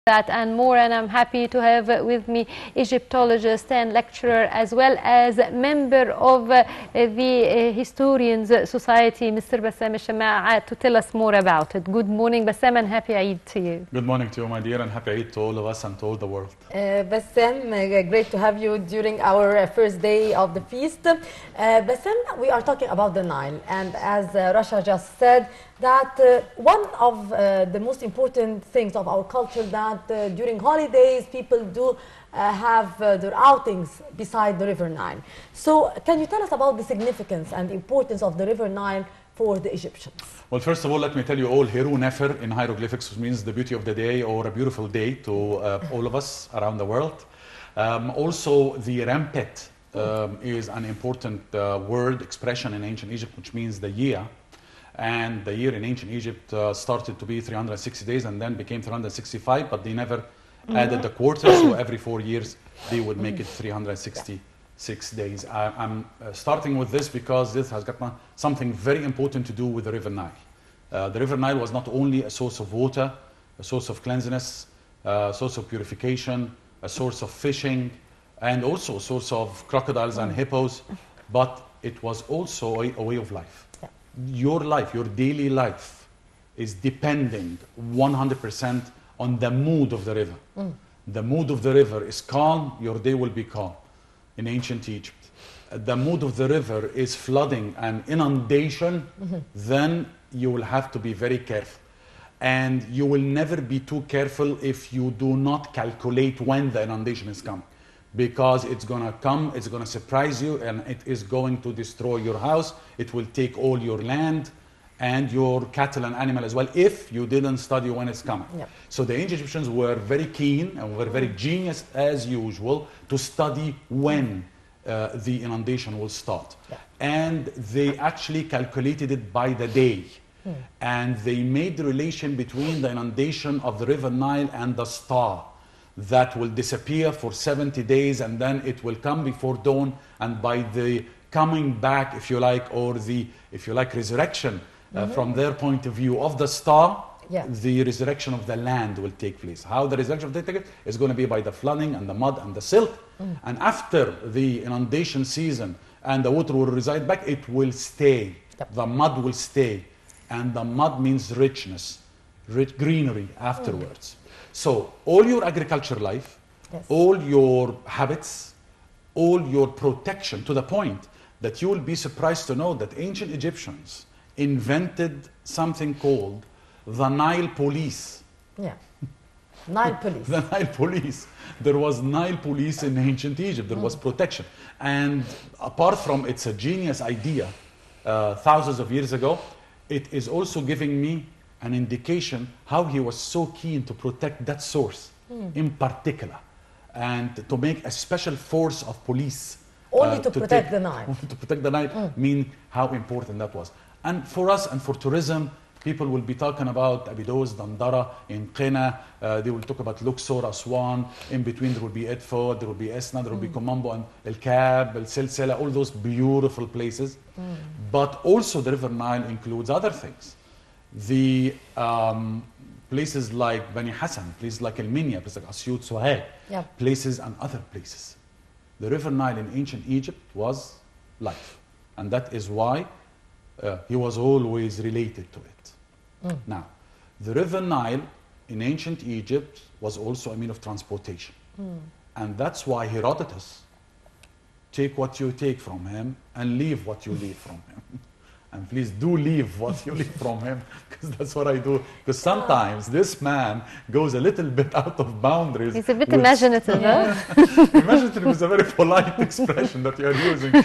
That and more, and I'm happy to have with me Egyptologist and lecturer as well as member of the Historians Society, Mr. Bassam Shammaa, to tell us more about it. Good morning, Bassam, and happy Eid to you. Good morning to you, my dear, and happy Eid to all of us and to all the world. Bassam, great to have you during our first day of the feast. Bassam, we are talking about the Nile, and as Rasha just said, that one of the most important things of our culture that during holidays people do have their outings beside the River Nile. So can you tell us about the significance and the importance of the River Nile for the Egyptians? Well, first of all, let me tell you all, Hiru Nefer in hieroglyphics, which means the beauty of the day or a beautiful day to all of us around the world. Also, the Rampet is an important word, expression in ancient Egypt, which means the year. And the year in ancient Egypt started to be 360 days and then became 365, but they never added the quarter, so every 4 years they would make it 366 days. I'm starting with this because this has got something very important to do with the River Nile. The River Nile was not only a source of water, a source of cleanliness, a source of purification, a source of fishing, and also a source of crocodiles and hippos, but it was also a way of life. Your life, your daily life is depending 100% on the mood of the river. The mood of the river is calm, your day will be calm in ancient Egypt. The mood of the river is flooding and inundation, then you will have to be very careful. And you will never be too careful if you do not calculate when the inundation is coming. Because it's going to come, it's going to surprise you, and it is going to destroy your house. It will take all your land and your cattle and animal as well, if you didn't study when it's coming. Yep. So the ancient Egyptians were very keen and were very genius, as usual, to study when the inundation will start. Yep. And they actually calculated it by the day. And they made the relation between the inundation of the River Nile and the star that will disappear for 70 days, and then it will come before dawn, and by the coming back, if you like, or the, if you like, resurrection from their point of view of the star, the resurrection of the land will take place. How the resurrection of the land is going to be by the flooding and the mud and the silt, and after the inundation season and the water will reside back, it will stay. The mud will stay, and the mud means richness, rich greenery afterwards. So all your agriculture life, all your habits, all your protection, to the point that you will be surprised to know that ancient Egyptians invented something called the Nile police. Yeah, Nile police. The Nile police. There was Nile police in ancient Egypt. There was protection. And apart from it's a genius idea thousands of years ago, it is also giving me an indication how he was so keen to protect that source in particular, and to make a special force of police. Only to protect the Nile. Only to protect the Nile, mean how important that was. And for us and for tourism, people will be talking about Abydos, Dandara, in Qena. They will talk about Luxor, Aswan. In between there will be Edfu, there will be Esna, there will be Komombo, and El Kab, El Silsila, all those beautiful places. But also the River Nile includes other things. The places like Bani Hassan, places like El Minya, places like Asyut, Sohail, places and other places. The River Nile in ancient Egypt was life. And that is why he was always related to it. Now, the River Nile in ancient Egypt was also a means of transportation. And that's why Herodotus, take what you take from him and leave what you leave from him. And please do leave what you leave from him, because that's what I do. Because sometimes this man goes a little bit out of boundaries. He's a bit imaginative, Imaginative is a very polite expression that you are using.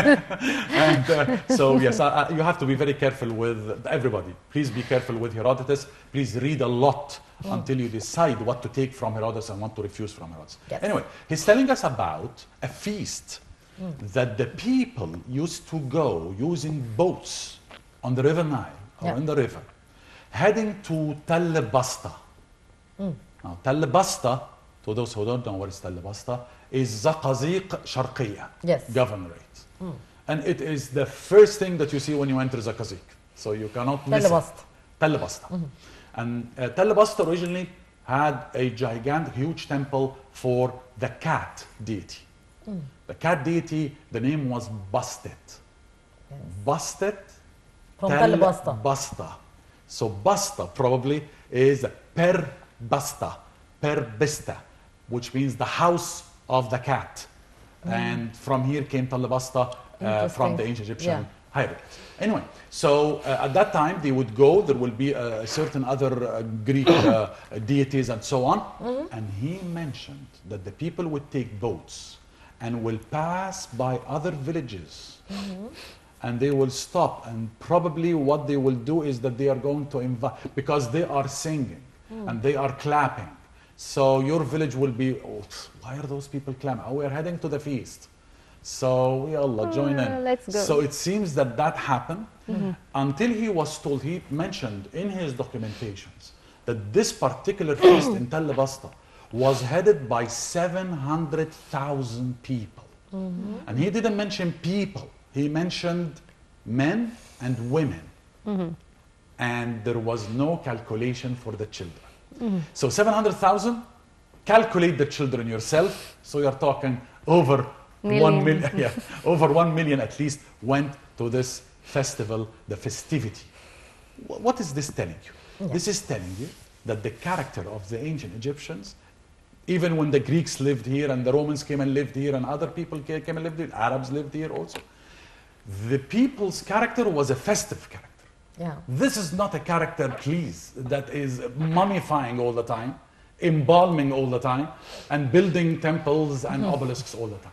And so, yes, you have to be very careful with everybody. Please be careful with Herodotus. Please read a lot until you decide what to take from Herodotus and what to refuse from Herodotus. Anyway, he's telling us about a feast that the people used to go using boats on the River Nile, or in the river, heading to Tell Basta. Now, Tell Basta, to those who don't know what is Tell Basta, is Zaqaziq Sharqiya, governorate. And it is the first thing that you see when you enter Zaqaziq. So you cannot miss it. Tell Basta. And Tell Basta originally had a gigantic, huge temple for the cat deity. The cat deity, the name was Bastet. Yes. Bastet From Tel Tel Basta. Basta. So Basta probably is per Basta, per Bista, which means the house of the cat. And from here came Tel Basta from the ancient Egyptian hieroglyphs. Anyway, so at that time they would go, there will be certain other Greek deities and so on. And he mentioned that the people would take boats and will pass by other villages. And they will stop, and probably what they will do is that they are going to invite, because they are singing and they are clapping. So your village will be, oh, why are those people clapping? Oh, we're heading to the feast. So we all join in. Let's go. So it seems that that happened until he was told, he mentioned in his documentations that this particular feast in Tel Basta was headed by 700,000 people. And he didn't mention people. He mentioned men and women. And there was no calculation for the children. So 700,000, calculate the children yourself. So you're talking over 1 million, yeah, over 1 million at least went to this festival, the festivity. What is this telling you? This is telling you that the character of the ancient Egyptians, even when the Greeks lived here and the Romans came and lived here and other people came and lived here, Arabs lived here also, the people's character was a festive character. Yeah. This is not a character, please, that is mummifying all the time, embalming all the time, and building temples and obelisks all the time.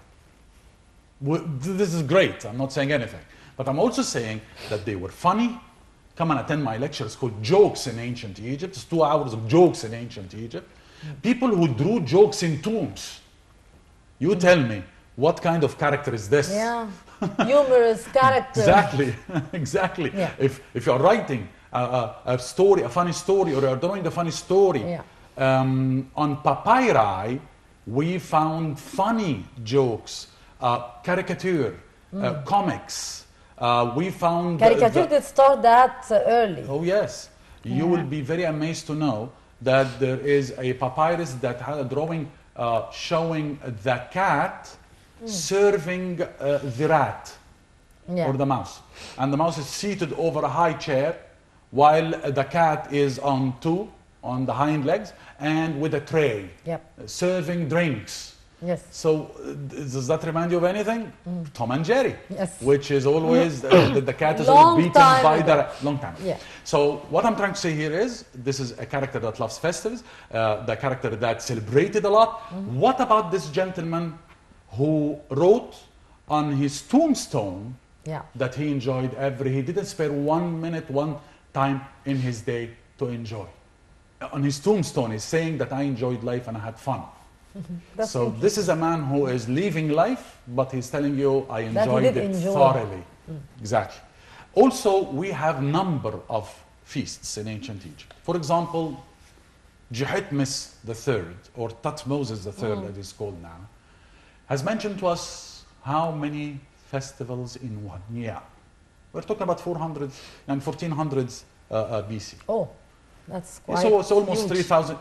This is great, I'm not saying anything. But I'm also saying that they were funny. Come and attend my lecture, it's called Jokes in Ancient Egypt. It's 2 hours of jokes in Ancient Egypt. People who drew jokes in tombs. You tell me, what kind of character is this? Yeah. Humorous character. Exactly, exactly. Yeah. If you're writing a story, a funny story, or you're drawing a funny story, on papyri, we found funny jokes, caricature, comics. We found Caricature did start that early. Oh yes, you will be very amazed to know that there is a papyrus that had a drawing showing the cat serving the rat or the mouse, and the mouse is seated over a high chair while the cat is on the hind legs and with a tray serving drinks. Yes. So does that remind you of anything? Tom and Jerry. Yes. Which is always the cat is always beaten by the long time. Yeah. So what I'm trying to say here is this is a character that loves festivals, the character that celebrated a lot. What about this gentleman who wrote on his tombstone that he enjoyed he didn't spare 1 minute, one time in his day to enjoy. On his tombstone he's saying that I enjoyed life and I had fun. So this is a man who is leaving life, but he's telling you, I enjoyed it thoroughly. Exactly. Also, we have number of feasts in ancient Egypt. For example, Jehitmes III, or Thutmoses III, that is called now, has mentioned to us how many festivals in 1 year. We're talking about 400 and 1400s BC. Oh, that's quite So it's almost huge. 3,000,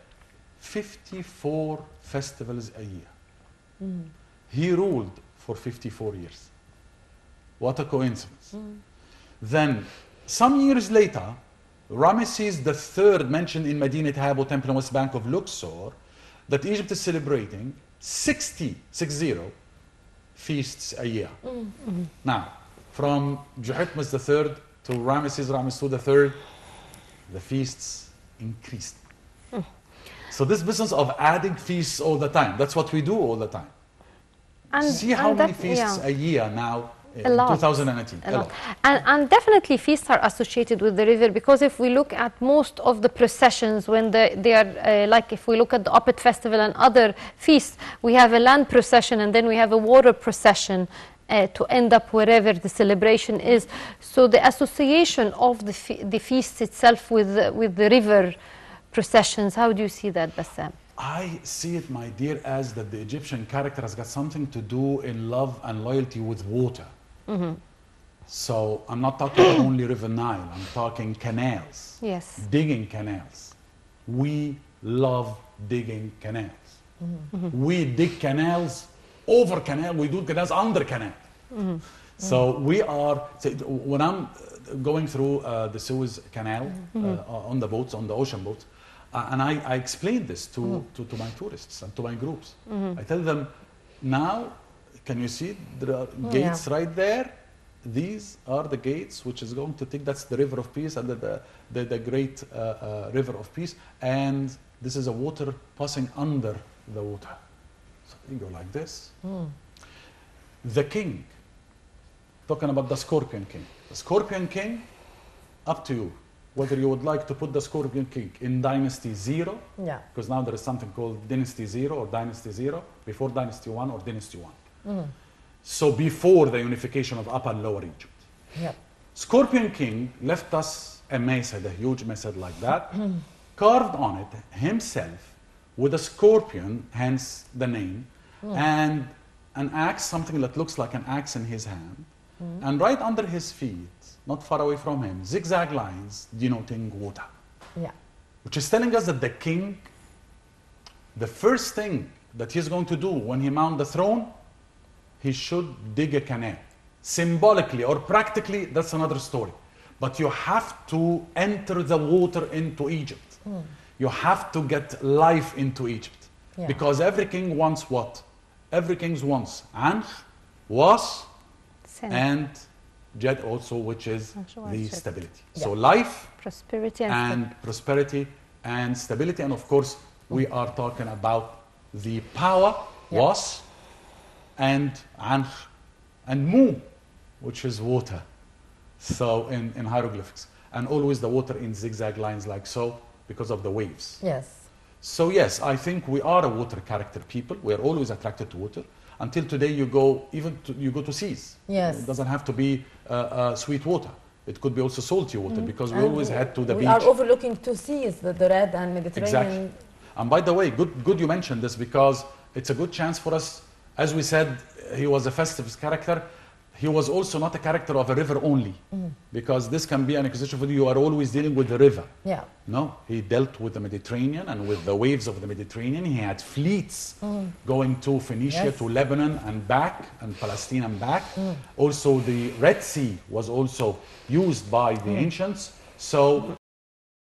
54 festivals a year. He ruled for 54 years. What a coincidence. Then, some years later, Ramesses III mentioned in Medinat Habu Temple in West Bank of Luxor that Egypt is celebrating 60 feasts a year. Now, from Jehitmes III to Ramesses II, the feasts increased. So this business of adding feasts all the time, that's what we do all the time. And, see how many feasts a year now in 2019. A lot. And definitely feasts are associated with the river, because if we look at most of the processions, when they are, like if we look at the Opet Festival and other feasts, we have a land procession and then we have a water procession to end up wherever the celebration is. So the association of the feast itself with the river processions, how do you see that, Bassam? I see it, my dear, as that the Egyptian character has got something to do in love and loyalty with water. So I'm not talking only River Nile, I'm talking canals. Yes. Digging canals. We love digging canals. We dig canals over canal, we do canals under canal. So we are, when I'm going through the Suez Canal on the boats, on the ocean boats, and I explain this to my tourists and to my groups. I tell them, now, can you see there are gates right there? These are the gates which is going to take, that's the river of peace and the great river of peace. And this is a water passing under the water. So you go like this. The king, talking about the Scorpion King. The Scorpion King, up to you. Whether you would like to put the Scorpion King in Dynasty 0, because now there is something called Dynasty 0 or Dynasty 0, before Dynasty 1 or Dynasty 1. So before the unification of Upper and Lower Egypt. Scorpion King left us a mesa, a huge mesa like that, carved on it himself with a scorpion, hence the name, and an axe, something that looks like an axe in his hand, and right under his feet, not far away from him, zigzag lines denoting water. Which is telling us that the king, the first thing that he's going to do when he mounts the throne, he should dig a canal. Symbolically or practically, that's another story. But you have to enter the water into Egypt. You have to get life into Egypt. Because every king wants what? Every king wants Anch, Was, and Jed also, which is the stability. So life, prosperity and stability. And of course, we are talking about the power, Was, and Anch, and Mu, which is water. So in hieroglyphics. And always the water in zigzag lines like so, because of the waves. So yes, I think we are a water character people. We are always attracted to water. Until today, you go to seas. It doesn't have to be sweet water. It could be also salty water, because we always head to the beach. We are overlooking two seas, the Red and Mediterranean. Exactly. And by the way, good you mentioned this, because it's a good chance for us. As we said, he was a festive character. He was also not a character of a river only, because this can be an accusation for you are always dealing with the river. No, he dealt with the Mediterranean and with the waves of the Mediterranean. He had fleets going to Phoenicia, to Lebanon and back, and Palestine and back. Also, the Red Sea was also used by the ancients. So